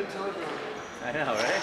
I know, right?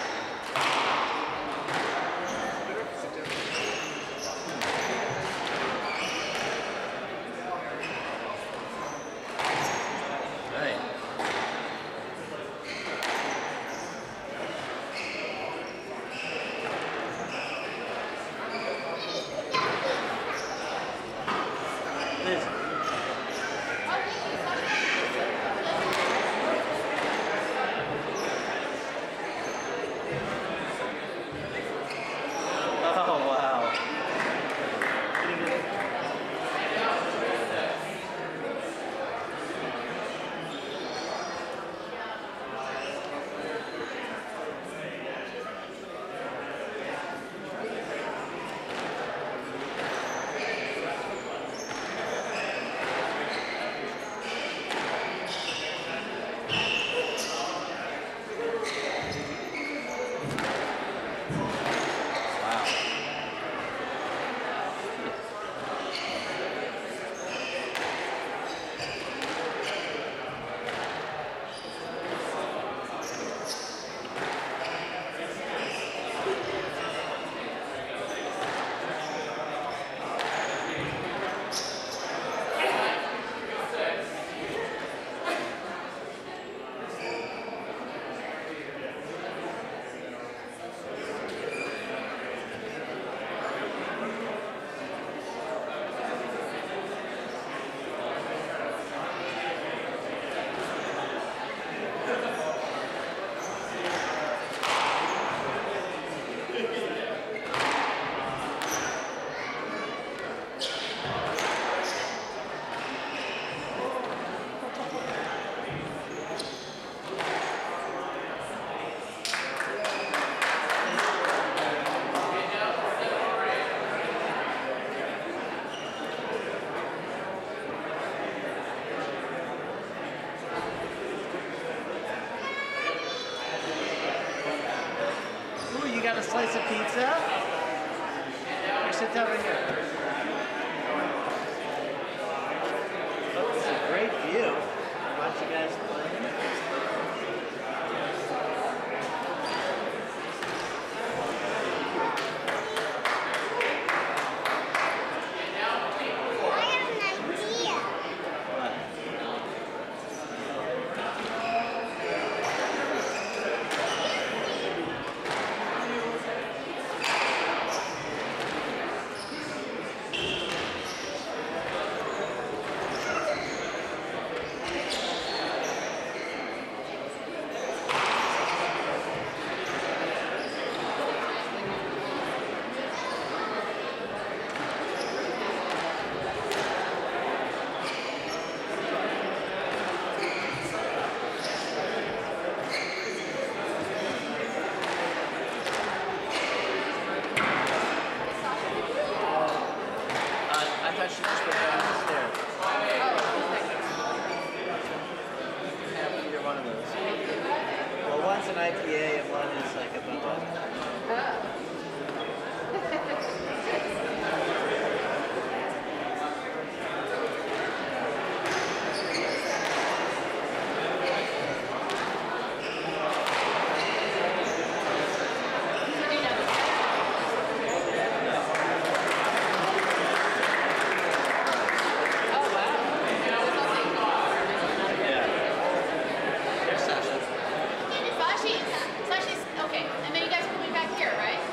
Got a slice of pizza? Here, sit over here. Oh, this is a great view. Watch you guys play. One's an IPA and one is like a bubble. Okay, and then you guys are coming back here, right?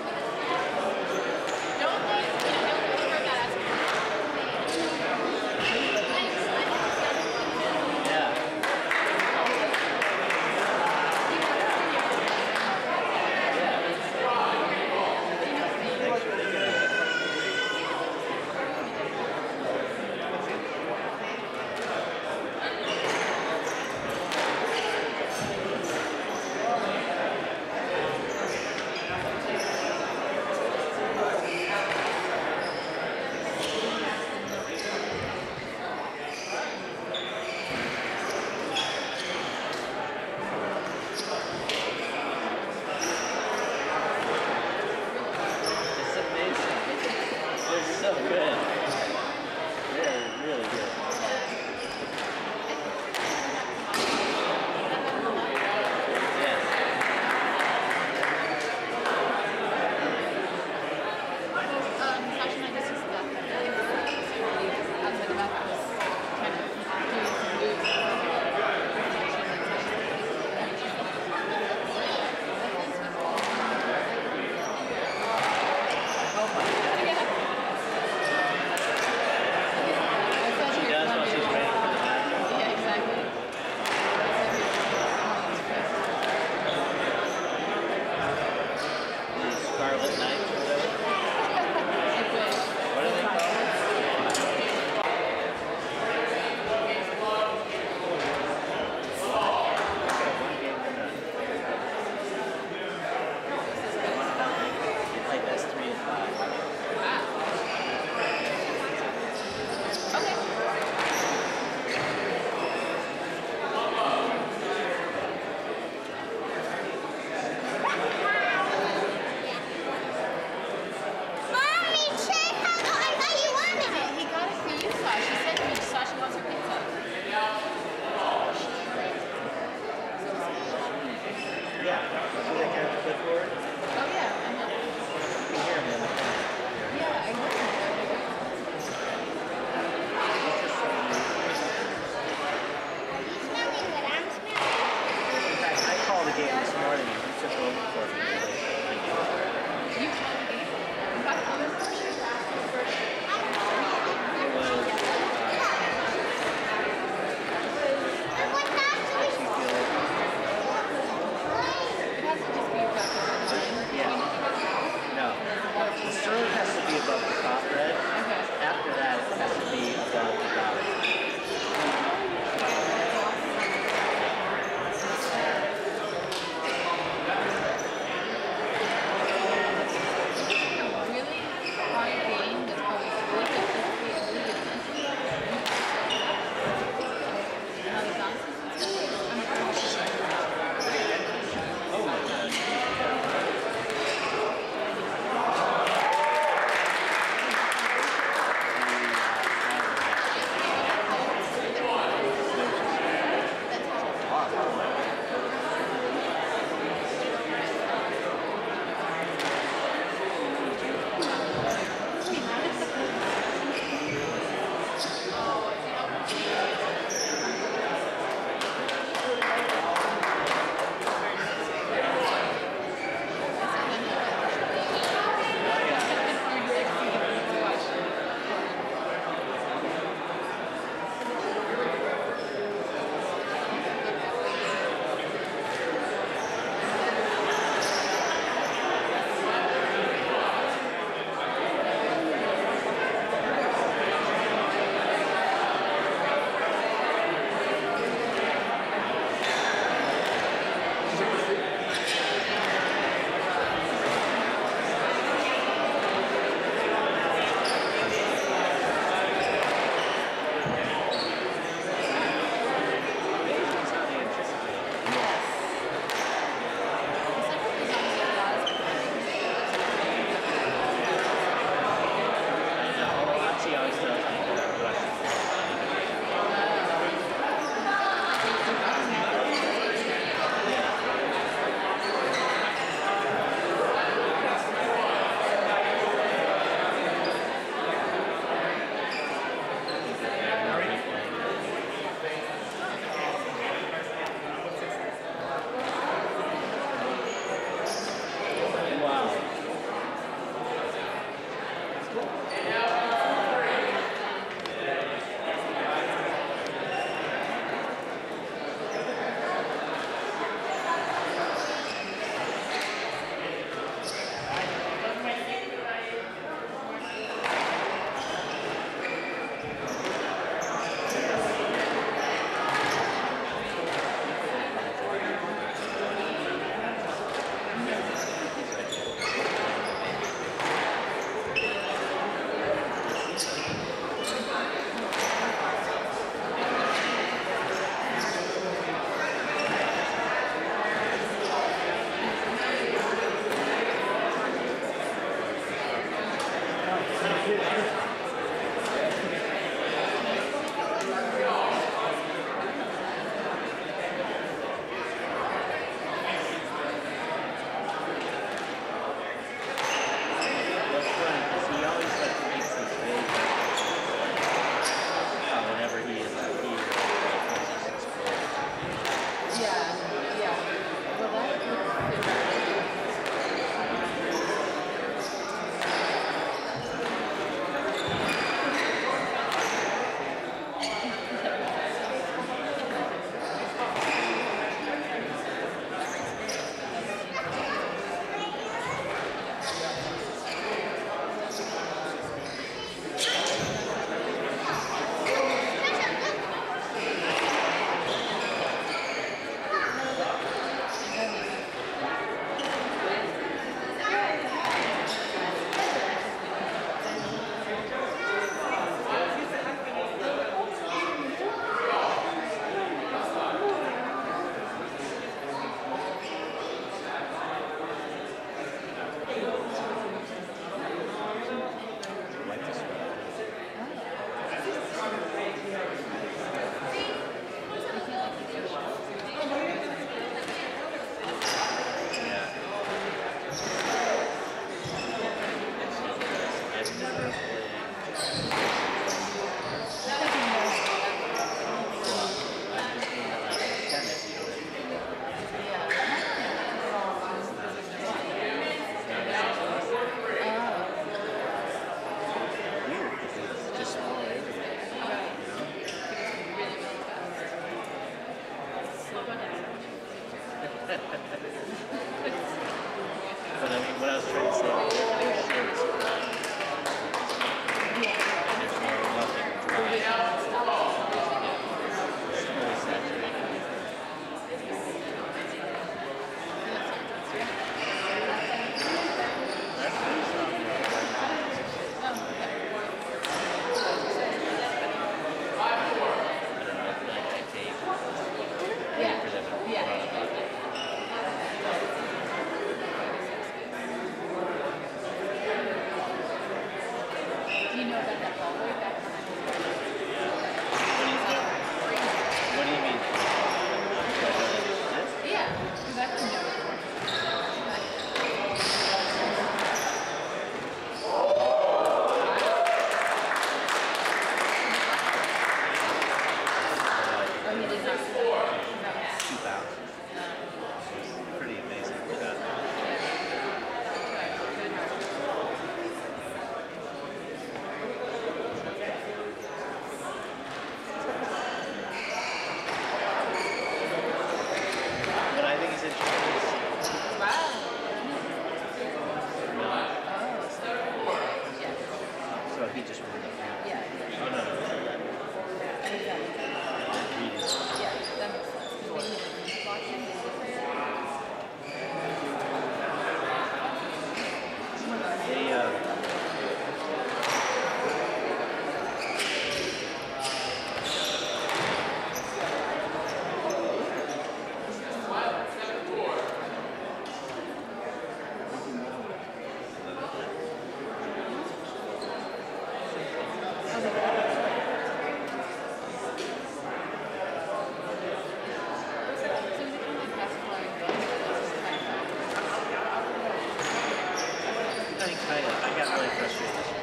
game this morning. He took over for me. You saw the game? You got the other first? It was It has to just be about the time. yeah. No. The serve has to be above the top red. Okay. After that, it has to be above the bottom. Really hard game that's probably really good physically and really good mentally. And all the bounces and stuff. I'm a Oh my god. But I mean, what I was trying to say, their shorts, there's nothing dry. It's fully saturated. That's pretty soft. I don't know if like I take Yeah. for them to Yeah. run about it. Do you know about that hallway back behind the What do you mean? This? Yeah, because I've been there before. Oh, he did not. No. 2,000. It's pretty amazing for that. What I think is interesting is Wow. no. Oh, so yeah. So he just won the field. Yeah. Oh no, no, no, no. I think that makes sense. Yeah, that makes sense. Because maybe the blockchain is different. They, I got really frustrated.